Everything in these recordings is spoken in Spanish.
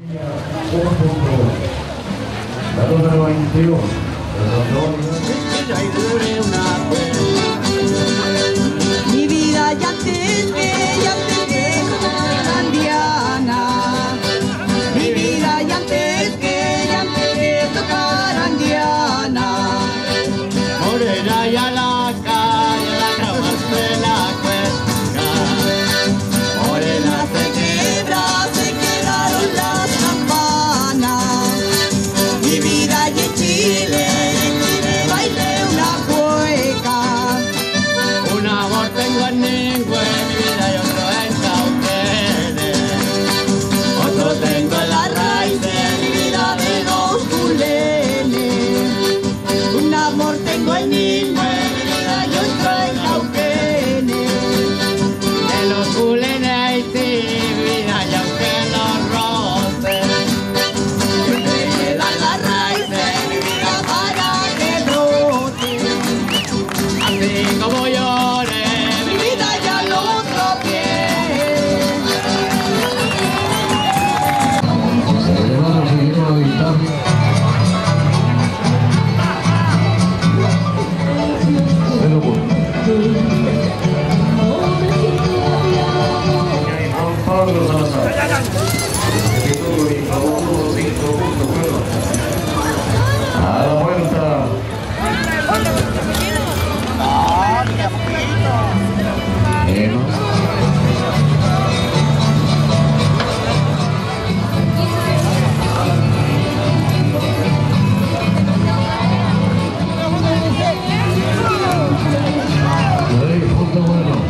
Un punto. La número 21. Mi vida ya te tocarán Diana. Mi vida ya te tocarán Diana. Morena ya la calle, la grabaste la cuenca. Morena se quebraron las campanas. Mi vida y en Chile bailé una cueca. Un amor tengo en Ningüe, mi vida y otro en Cauquenes. Otro tengo en la raíz de mi vida de los Culenes. Un amor tengo en Ningüe, mi vida y otro en Cauquenes. de los Culenes y mi vida y aunque los rocen. Siempre queda la raíz de mi vida para que brote. Así como lloré, Mi vida ya lo tropié. Hermanos, seguimos a visitar. Cero puntos. Juan Pablo Salazar. Estuvo y favor 5 puntos. A la vuelta. Punto bueno.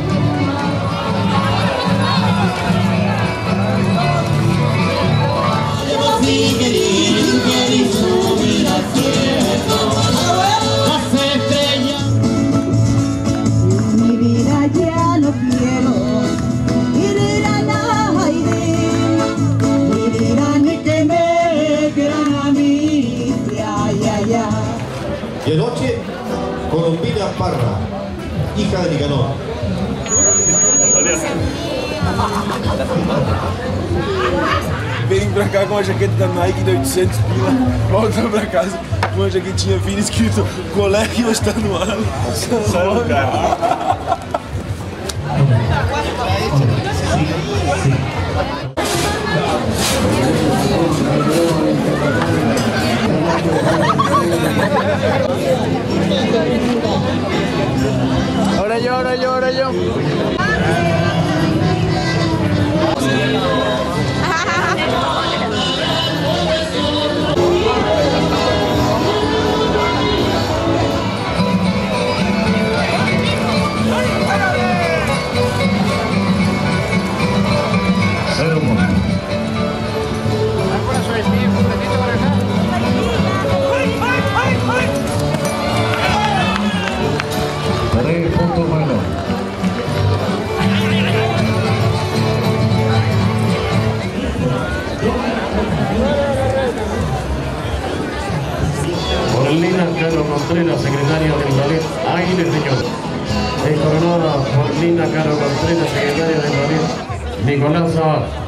Mi vida ya no quiero ir a la aire. Mi vida ni que me quieran a mí. Ya, ya, ya. De noche, Colombina Parra, hija de Nicanor. Vem pra cá com uma jaqueta da Nike de 800 pila, volta pra casa com uma jaquetinha fina escrito Colegue hoje tá no ar. Só cara. ahora yo. Cero puntos. Tres puntos menos. Lina Caro Contreras, secretaria del ballet Aire Señor. Es coronada por Lina Caro Contreras, secretaria del ballet Nicolás Zavala.